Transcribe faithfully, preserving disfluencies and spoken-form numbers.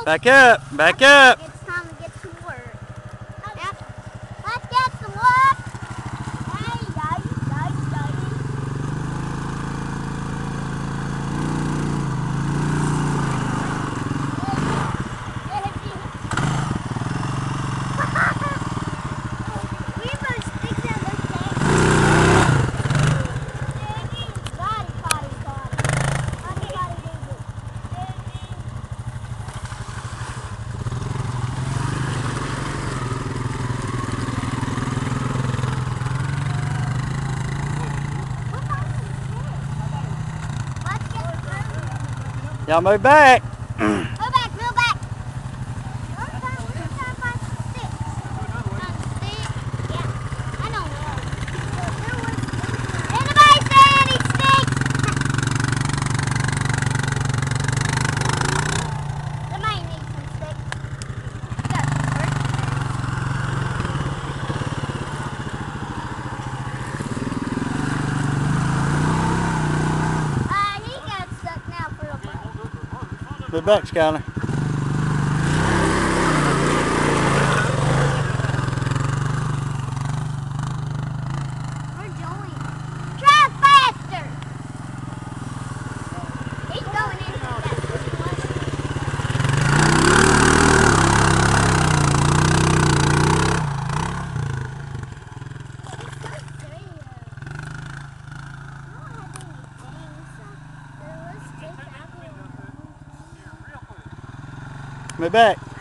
Back up, back up. It's time to get to work. Yep. Let's get to work. Hey, yay, yay, yay. We put sticks in the tank. Body, body, body. Body, body, body. Y'all move back. Go back, go back. We're trying, we're trying to find some sticks. Found a stick? Yeah, I don't know. There was, anybody see any sticks? Somebody needs some sticks. We got some work to do. Uh, he got stuck now for a while. Move back, Skyler. We're going. Drive faster! He's going in that Move back.